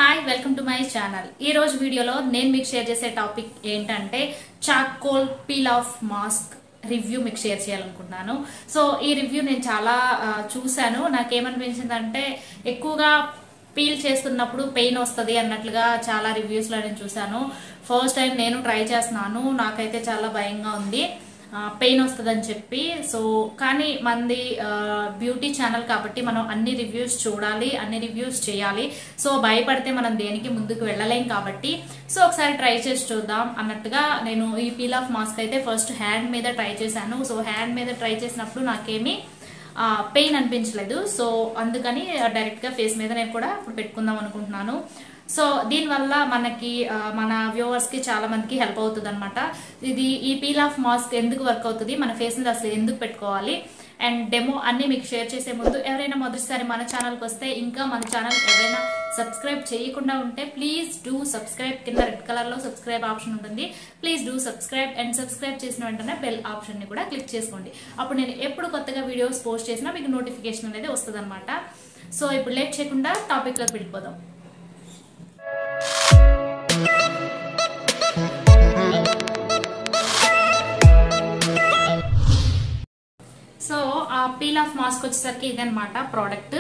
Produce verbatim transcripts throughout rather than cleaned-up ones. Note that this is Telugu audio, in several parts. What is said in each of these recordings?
Hi welcome to my channel. ఈ రోజు వీడియోలో నేను మీకు షేర్ చేసే టాపిక్ ఏంటంటే charcoal peel off mask review మీకు షేర్ చేయాలనుకుంటున్నాను. సో ఈ రివ్యూ నేను చాలా చూశాను. నాకేమనిపించిందంటే ఎక్కువగా పీల్ చేస్తున్నప్పుడు పెయిన్ వస్తుంది అన్నట్లుగా చాలా రివ్యూస్ లో నేను చూశాను. ఫస్ట్ టైం నేను ట్రై చేస్తున్నాను, నాకైతే చాలా భయంగా ఉంది, పెయిన్ వస్తుందని చెప్పి. సో కానీ మంది బ్యూటీ ఛానల్ కాబట్టి మనం అన్ని రివ్యూస్ చూడాలి, అన్ని రివ్యూస్ చేయాలి. సో భయపడితే మనం దేనికి ముందుకు వెళ్ళలేం కాబట్టి సో ఒకసారి ట్రై చేసి చూద్దాం అన్నట్టుగా నేను ఈ పీల్ ఆఫ్ మాస్క్ అయితే ఫస్ట్ హ్యాండ్ మీద ట్రై చేశాను. సో హ్యాండ్ మీద ట్రై చేసినప్పుడు నాకేమీ పెయిన్ అనిపించలేదు. సో అందుకని డైరెక్ట్ గా ఫేస్ మీద నేను కూడా ఇప్పుడు పెట్టుకుందాం అనుకుంటున్నాను. సో దీనివల్ల మనకి మన వ్యూవర్స్ కి చాలా మందికి హెల్ప్ అవుతుంది అనమాట. ఇది ఈ పీల్ ఆఫ్ మాస్క్ ఎందుకు వర్క్ అవుతుంది, మన ఫేస్ మీద అసలు ఎందుకు పెట్టుకోవాలి అండ్ డెమో అన్ని మీకు షేర్ చేసే ముందు ఎవరైనా మొదటిసారి మన ఛానల్కి వస్తే, ఇంకా మన ఛానల్ ఎవరైనా సబ్స్క్రైబ్ చేయకుండా ఉంటే ప్లీజ్ డూ సబ్స్క్రైబ్. కింద రెడ్ కలర్ లో సబ్స్క్రైబ్ ఆప్షన్ ఉంటుంది, please do subscribe. And subscribe చేసిన వెంటనే బెల్ ఆప్షన్ ని కూడా క్లిక్ చేసుకోండి. అప్పుడు నేను ఎప్పుడు కొత్తగా వీడియోస్ పోస్ట్ చేసినా మీకు నోటిఫికేషన్ అనేది వస్తుంది అనమాట. సో ఇప్పుడు లేట్ చేయకుండా టాపిక్ లోకి వెళ్ళిపోదాం. సో ఆ పీల్ ఆఫ్ మాస్క్ వచ్చేసరికి ఇదనమాట ప్రోడక్ట్.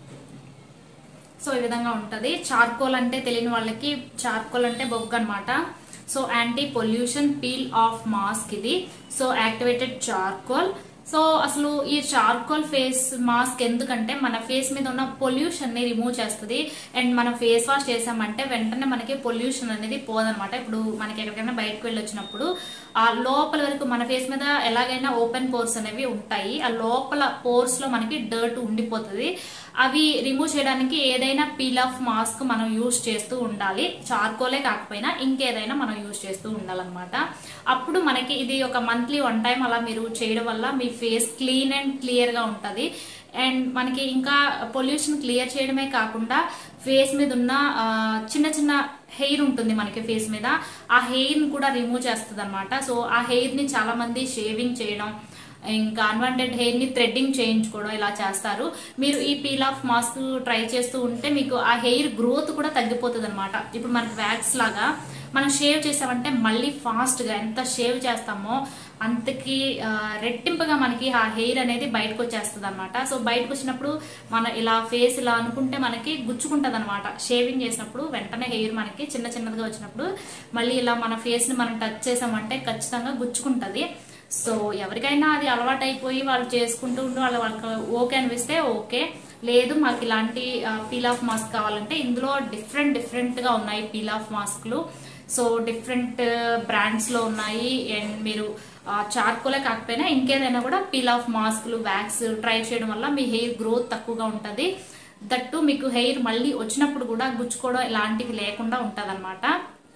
సో ఈ విధంగా ఉంటది. చార్కోల్ అంటే తెలియని వాళ్ళకి, చార్కోల్ అంటే బొగ్గు అనమాట. So anti pollution peel off mask ఇది. So activated charcoal. సో అసలు ఈ చార్కోల్ ఫేస్ మాస్క్ ఎందుకంటే మన ఫేస్ మీద ఉన్న పొల్యూషన్ ని రిమూవ్ చేస్తుంది. అండ్ మనం ఫేస్ వాష్ చేసామంటే వెంటనే మనకి పొల్యూషన్ అనేది పోదనమాట. ఇప్పుడు మనకి ఎక్కడికైనా బయటకు వెళ్ళి వచ్చినప్పుడు ఆ లోపల వరకు మన ఫేస్ మీద ఎలాగైనా ఓపెన్ పోర్స్ అనేవి ఉంటాయి. ఆ లోపల పోర్స్ లో మనకి డర్ట్ ఉండిపోతుంది. అవి రిమూవ్ చేయడానికి ఏదైనా పీల్ ఆఫ్ మాస్క్ మనం యూజ్ చేస్తూ ఉండాలి. చార్కోలే కాకపోయినా ఇంకేదైనా మనం యూజ్ చేస్తూ ఉండాలన్నమాట. అప్పుడు మనకి ఇది ఒక మంత్లీ వన్ టైం అలా మీరు చేయడం వల్ల మీ ఫేస్ క్లీన్ అండ్ క్లియర్ గా ఉంటది. అండ్ మనకి ఇంకా పొల్యూషన్ క్లియర్ చేయడమే కాకుండా ఫేస్ మీద ఉన్న చిన్న చిన్న హెయిర్ ఉంటుంది మనకి ఫేస్ మీద, ఆ హెయిర్ ని కూడా రిమూవ్ చేస్తుంది అనమాట. సో ఆ హెయిర్ ని చాలా మంది షేవింగ్ చేయడం, ఇంకా అన్వాంటెడ్ హెయిర్ ని థ్రెడ్డింగ్ చేయించుకోవడం ఇలా చేస్తారు. మీరు ఈ పీల్ ఆఫ్ మాస్క్ ట్రై చేస్తూ ఉంటే మీకు ఆ హెయిర్ గ్రోత్ కూడా తగ్గిపోతుంది అనమాట. ఇప్పుడు మనకి వ్యాక్స్ లాగా మనం షేవ్ చేసామంటే మళ్ళీ ఫాస్ట్ గా ఎంత షేవ్ చేస్తామో అంతకి రెట్టింపుగా మనకి ఆ హెయిర్ అనేది బయటకు వచ్చేస్తుంది అనమాట. సో బయటకు వచ్చినప్పుడు మన ఇలా ఫేస్ ఇలా అనుకుంటే మనకి గుచ్చుకుంటది అనమాట. షేవింగ్ చేసినప్పుడు వెంటనే హెయిర్ మనకి చిన్న చిన్నదిగా వచ్చినప్పుడు మళ్ళీ ఇలా మన ఫేస్ ని మనం టచ్ చేసామంటే ఖచ్చితంగా గుచ్చుకుంటది. సో ఎవరికైనా అది అలవాటు అయిపోయి వాళ్ళు చేసుకుంటూ ఉంటూ వాళ్ళు వాళ్ళకి ఓకే అనిపిస్తే ఓకే, లేదు మాకు ఇలాంటి పీల్ ఆఫ్ మాస్క్ కావాలంటే ఇందులో డిఫరెంట్ డిఫరెంట్ గా ఉన్నాయి పీల్ ఆఫ్ మాస్క్లు. సో డిఫరెంట్ బ్రాండ్స్ లో ఉన్నాయి. అండ్ మీరు చార్కోలే కాకపోయినా ఇంకేదైనా కూడా పీల్ ఆఫ్ మాస్క్లు వ్యాక్స్ ట్రై చేయడం వల్ల మీ హెయిర్ గ్రోత్ తక్కువగా ఉంటది. దట్టు మీకు హెయిర్ మళ్ళీ వచ్చినప్పుడు కూడా గుచ్చుకోవడం ఇలాంటివి లేకుండా ఉంటది అనమాట.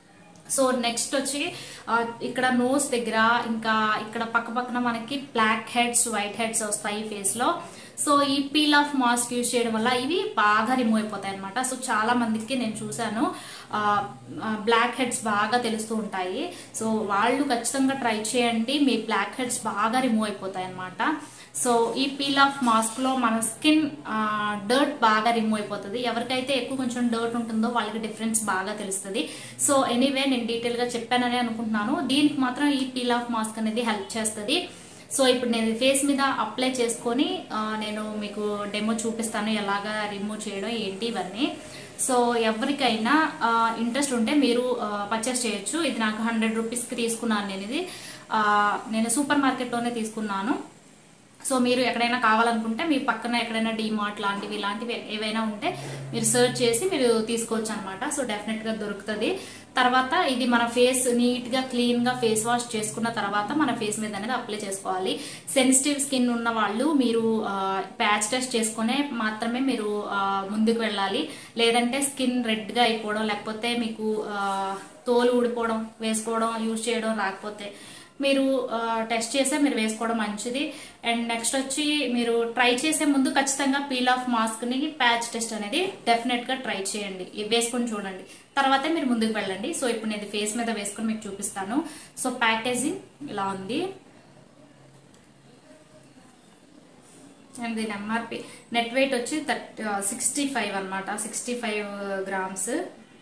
సో నెక్స్ట్ వచ్చి ఇక్కడ నోస్ దగ్గర ఇంకా ఇక్కడ పక్క పక్కన మనకి బ్లాక్ హెడ్స్ వైట్ హెడ్స్ వస్తాయి ఫేస్ లో. సో ఈ పీల్ ఆఫ్ మాస్క్ యూజ్ చేయడం వల్ల ఇవి బాగా రిమూవ్ అయిపోతాయి అనమాట. సో చాలా మందికి నేను చూసాను బ్లాక్ హెడ్స్ బాగా తెలుస్తూ ఉంటాయి. సో వాళ్ళు ఖచ్చితంగా ట్రై చేయండి, మీ బ్లాక్ హెడ్స్ బాగా రిమూవ్ అయిపోతాయి అనమాట. సో ఈ పీల్ ఆఫ్ మాస్క్ లో మన స్కిన్ డర్ట్ బాగా రిమూవ్ అయిపోతుంది. ఎవరికైతే ఎక్కువ కొంచెం డర్ట్ ఉంటుందో వాళ్ళకి డిఫరెన్స్ బాగా తెలుస్తుంది. సో ఎనీవే నేను డీటెయిల్ గా చెప్పానని అనుకుంటున్నాను. దీనికి మాత్రం ఈ పీల్ ఆఫ్ మాస్క్ అనేది హెల్ప్ చేస్తుంది. సో ఇప్పుడు నేను ఫేస్ మీద అప్లై చేసుకొని నేను మీకు డెమో చూపిస్తాను ఎలాగా రిమూవ్ చేయడం ఏంటి ఇవన్నీ. సో ఎవరికైనా ఇంట్రెస్ట్ ఉంటే మీరు పర్చేస్ చేయొచ్చు. ఇది నాకు హండ్రెడ్ రూపీస్కి తీసుకున్నాను నేను. ఇది నేను సూపర్ మార్కెట్లోనే తీసుకున్నాను. సో మీరు ఎక్కడైనా కావాలనుకుంటే మీ పక్కన ఎక్కడైనా డిమార్ట్ లాంటివి ఇలాంటివి ఏవైనా ఉంటే మీరు సర్చ్ చేసి మీరు తీసుకోవచ్చు అనమాట. సో డెఫినెట్ గా దొరుకుతుంది. తర్వాత ఇది మన ఫేస్ నీట్ గా క్లీన్ గా ఫేస్ వాష్ చేసుకున్న తర్వాత మన ఫేస్ మీద అనేది అప్లై చేసుకోవాలి. సెన్సిటివ్ స్కిన్ ఉన్న వాళ్ళు మీరు ప్యాచ్ టెస్ట్ చేసుకునే మాత్రమే మీరు ముందుకు వెళ్ళాలి. లేదంటే స్కిన్ రెడ్ గా అయిపోవడం, లేకపోతే మీకు తోలు ఊడిపోవడం, వేసుకోవడం యూజ్ చేయడం రాకపోతే మీరు టెస్ట్ చేసే మీరు వేసుకోవడం మంచిది. అండ్ నెక్స్ట్ వచ్చి మీరు ట్రై చేసే ముందు ఖచ్చితంగా పీల్ ఆఫ్ మాస్క్ ని ప్యాచ్ టెస్ట్ అనేది డెఫినెట్ గా ట్రై చేయండి, వేసుకొని చూడండి, తర్వాతే మీరు ముందుకు వెళ్ళండి. సో ఇప్పుడు నేను ఫేస్ మీద వేసుకొని మీకు చూపిస్తాను. సో ప్యాకేజింగ్ ఇలా ఉంది. అండ్ దీని ఎంఆర్పి నెట్ వెయిట్ వచ్చి థర్టీ సిక్స్టీ ఫైవ్ అనమాట, సిక్స్టీ ఫైవ్ గ్రామ్స్.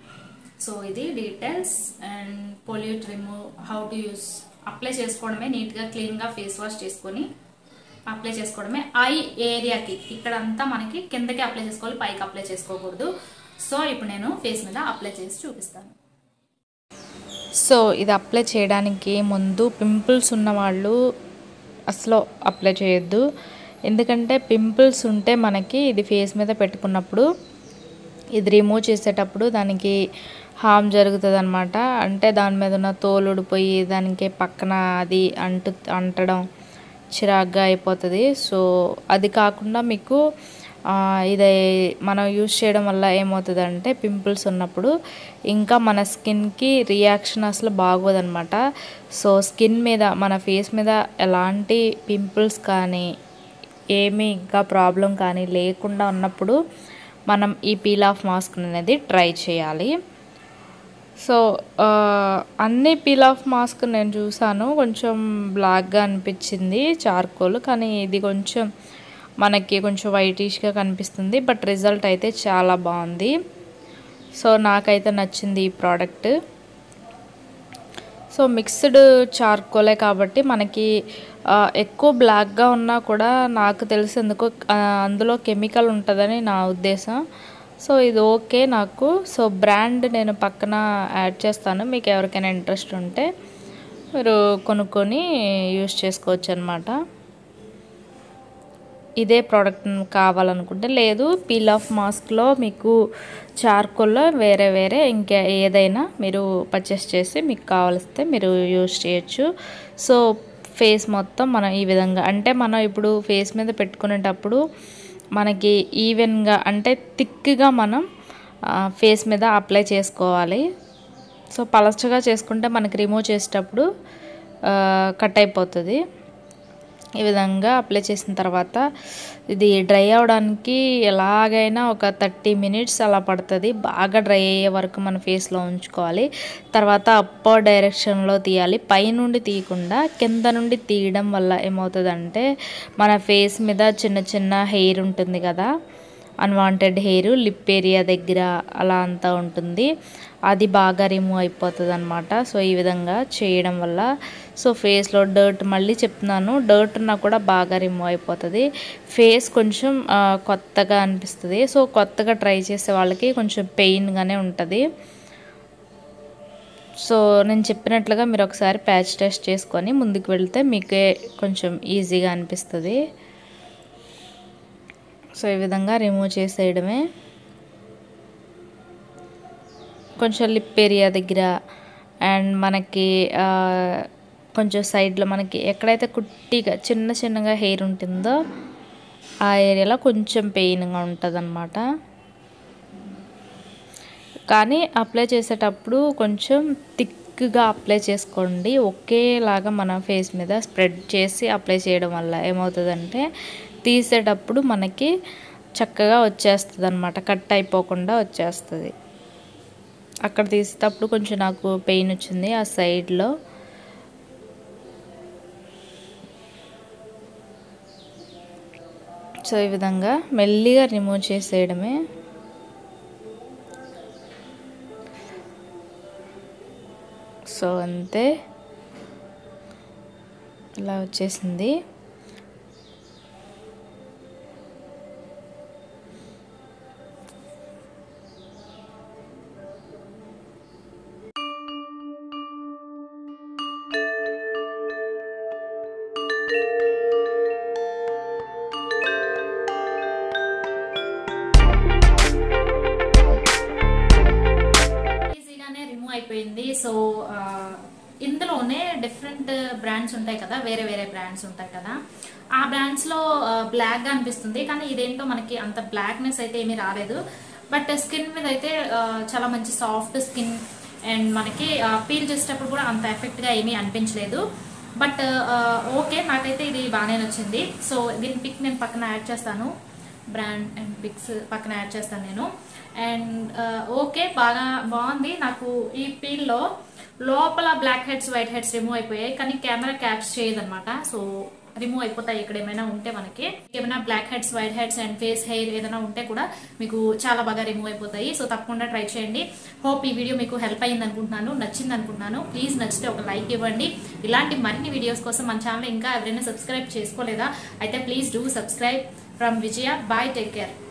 సో ఇది details and pollute remove, how to use. Apply చేసుకోవడమే నీట్గా క్లీన్గా ఫేస్ వాష్ చేసుకొని అప్లై చేసుకోవడమే. ఐ ఏరియాకి ఇక్కడంతా మనకి కిందకి అప్లై చేసుకోవాలి, పైకి అప్లై చేసుకోకూడదు. సో ఇప్పుడు నేను ఫేస్ మీద అప్లై చేసి చూపిస్తాను. సో ఇది అప్లై చేయడానికి ముందు పింపుల్స్ ఉన్న వాళ్ళు అసలు అప్లై చేయొద్దు. ఎందుకంటే పింపుల్స్ ఉంటే మనకి ఇది ఫేస్ మీద పెట్టుకున్నప్పుడు ఇది రిమూవ్ చేసేటప్పుడు దానికి హామ్ జరుగుతుంది అనమాట. అంటే దాని మీద ఉన్న తోలు ఊడిపోయి దానికి పక్కన అది అంటు అంటడం చిరాగ్గా అయిపోతుంది. సో అది కాకుండా మీకు ఇది మనం యూజ్ చేయడం వల్ల ఏమవుతుందంటే పింపుల్స్ ఉన్నప్పుడు ఇంకా మన స్కిన్కి రియాక్షన్ అసలు బాగోదన్నమాట. సో స్కిన్ మీద మన ఫేస్ మీద ఎలాంటి పింపుల్స్ కానీ ఏమీ ఇంకా ప్రాబ్లం కానీ లేకుండా ఉన్నప్పుడు మనం ఈ పీల్ ఆఫ్ మాస్క్ అనేది ట్రై చేయాలి. సో అన్ని పీల్ ఆఫ్ మాస్క్ నేను చూసాను, కొంచెం బ్లాక్గా అనిపించింది చార్కోల్, కానీ ఇది కొంచెం మనకి కొంచెం వైటిష్గా కనిపిస్తుంది. బట్ రిజల్ట్ అయితే చాలా బాగుంది. సో నాకైతే నచ్చింది ఈ ప్రోడక్ట్. సో మిక్స్డ్ చార్కోలే కాబట్టి మనకి ఎక్కువ బ్లాక్గా ఉన్నా కూడా నాకు తెలిసి ఎందుకో అందులో కెమికల్ ఉంటుందని నా ఉద్దేశం. సో ఇది ఓకే నాకు. సో బ్రాండ్ నేను పక్కన యాడ్ చేస్తాను, మీకు ఎవరికైనా ఇంట్రెస్ట్ ఉంటే మీరు కొనుక్కొని యూస్ చేసుకోవచ్చు అనమాట. ఇదే ప్రోడక్ట్ కావాలనుకుంటే, లేదు పీల్ ఆఫ్ మాస్క్లో మీకు చార్కోల్లో వేరే వేరే ఇంకా ఏదైనా మీరు పర్చేస్ చేసి మీకు కావలిస్తే మీరు యూస్ చేయొచ్చు. సో ఫేస్ మొత్తం మనం ఈ విధంగా, అంటే మనం ఇప్పుడు ఫేస్ మీద పెట్టుకునేటప్పుడు మనకి ఈవెన్గా అంటే థిక్గా మనం ఫేస్ మీద అప్లై చేసుకోవాలి. సో పలచగా చేసుకుంటే మనకి రిమూవ్ చేసేటప్పుడు కట్ అయిపోతుంది. ఈ విధంగా అప్లై చేసిన తర్వాత ఇది డ్రై అవ్వడానికి ఎలాగైనా ఒక థర్టీ మినిట్స్ అలా పడుతుంది. బాగా డ్రై అయ్యే వరకు మన ఫేస్లో ఉంచుకోవాలి. తర్వాత అప్పర్ డైరెక్షన్లో తీయాలి, పైనుండి తీయకుండా కింద నుండి తీయడం వల్ల ఏమవుతుందంటే మన ఫేస్ మీద చిన్న చిన్న హెయిర్ ఉంటుంది కదా, అన్వాంటెడ్ హెయిర్ లిప్ ఏరియా దగ్గర అలా అంతా ఉంటుంది, అది బాగా రిమూవ్ అయిపోతుంది అనమాట. సో ఈ విధంగా చేయడం వల్ల సో ఫేస్లో డర్ట్, మళ్ళీ చెప్తున్నాను, డర్ట్ ఉన్నా కూడా బాగా రిమూవ్ అయిపోతుంది. ఫేస్ కొంచెం కొత్తగా అనిపిస్తుంది. సో కొత్తగా ట్రై చేసే వాళ్ళకి కొంచెం పెయిన్గానే ఉంటుంది. సో నేను చెప్పినట్లుగా మీరు ఒకసారి ప్యాచ్ టెస్ట్ చేసుకొని ముందుకు వెళ్తే మీకే కొంచెం ఈజీగా అనిపిస్తుంది. సో ఈ విధంగా రిమూవ్ చేసేయడమే. కొంచెం లిప్ ఏరియా దగ్గర అండ్ మనకి కొంచెం సైడ్లో మనకి ఎక్కడైతే కుట్టిగా చిన్న చిన్నగా హెయిర్ ఉంటుందో ఆ ఏరియాలో కొంచెం పెయిన్గా ఉంటుంది అన్నమాట. కానీ అప్లై చేసేటప్పుడు కొంచెం థిక్గా అప్లై చేసుకోండి. ఒకేలాగా మన ఫేస్ మీద స్ప్రెడ్ చేసి అప్లై చేయడం వల్ల ఏమవుతుందంటే తీసేటప్పుడు మనకి చక్కగా వచ్చేస్తుంది అన్నమాట, కట్ అయిపోకుండా వచ్చేస్తుంది. అక్కడ తీసేటప్పుడు కొంచెం నాకు పెయిన్ వచ్చింది ఆ సైడ్లో. సో ఈ విధంగా మెల్లిగా రిమూవ్ చేసేయడమే. సో అంతే, ఇలా వచ్చేసింది. అయిపోయింది. సో ఇందులోనే డిఫరెంట్ బ్రాండ్స్ ఉంటాయి కదా, వేరే వేరే బ్రాండ్స్ ఉంటాయి కదా, ఆ బ్రాండ్స్ లో బ్లాక్ గా అనిపిస్తుంది, కానీ ఇదేంటో మనకి అంత బ్లాక్నెస్ అయితే ఏమీ రాలేదు. బట్ స్కిన్ మీద అయితే చాలా మంచి సాఫ్ట్ స్కిన్ అండ్ మనకి పీల్ చేసేటప్పుడు కూడా అంత ఎఫెక్ట్ గా ఏమీ అనిపించలేదు. బట్ ఓకే, నాకైతే ఇది బాగానే నచ్చింది. సో దీని పిక్ నేను పక్కన యాడ్ చేస్తాను, బ్రాండ్ అండ్ పిక్స్ పక్కన యాడ్ చేస్తాను నేను. అండ్ ఓకే, బాగా బాగుంది. నాకు ఈ పీల్ లో లోపల blackheads whiteheads remove అయిపోయాయి, కానీ కెమెరా క్యాప్చర్ చేయదన్నమాట. సో రిమూవ్ అయిపోతాయి ఇక్కడ ఏమైనా ఉంటే మనకి. ఏమైనా blackheads, whiteheads and face hair ఏదైనా ఉంటే కూడా మీకు చాలా బాగా రిమూవ్ అయిపోతాయి. సో తప్పకుండా ట్రై చేయండి. హోప్ ఈ వీడియో మీకు హెల్ప్ అయ్యింది అనుకుంటున్నాను, నచ్చింది అనుకుంటున్నాను. ప్లీజ్ నచ్చితే ఒక లైక్ ఇవ్వండి. ఇలాంటి మరిన్ని వీడియోస్ కోసం మన ఛానల్ ఇంకా ఎవరైనా సబ్స్క్రైబ్ చేసుకోలేదా అయితే please do subscribe. From Vijaya, bye, take care.